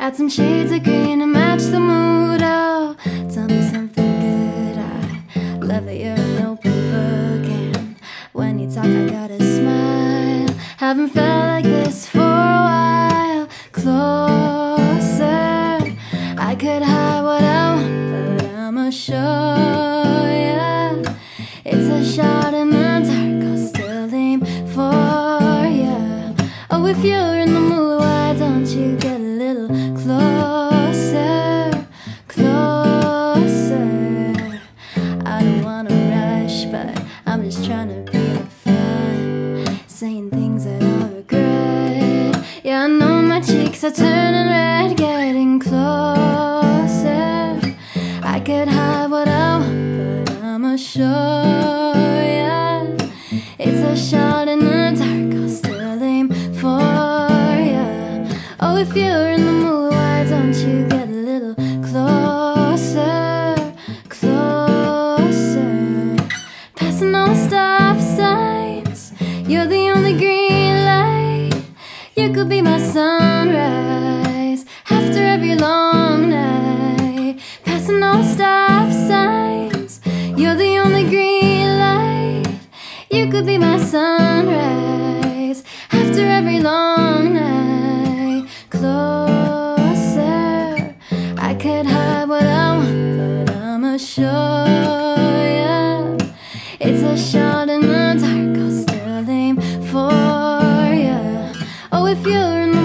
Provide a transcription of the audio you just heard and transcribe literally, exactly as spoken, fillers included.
Add some shades of green to match the mood. Oh, tell me something good. I love that you're an open book, and when you talk I gotta smile. Haven't felt like this for a while. Closer, I could hide what I want, but I'ma show ya. It's a shot in the dark, I'll still aim for ya. Oh, if you're in the mood, why don't you get a little closer, closer? I don't wanna rush, but I'm just trying to be fun, saying things that I'll regret. Yeah, I know my cheeks are turning red, getting closer. I could hide what I want, but I'ma show ya. It's a shot in the dark, I'll still aim for ya. Oh, if you're in the mood, why don't you get a little closer, closer? Passing all stop signs, you're the only green light. You could be my sunrise after every long night. Passing all stop signs, you're the only green light. You could be my sunrise after every long night. Closer, I could hide what I want, but I'ma show ya. It's a shot in the dark, I'll still aim for ya. Oh, if you're in the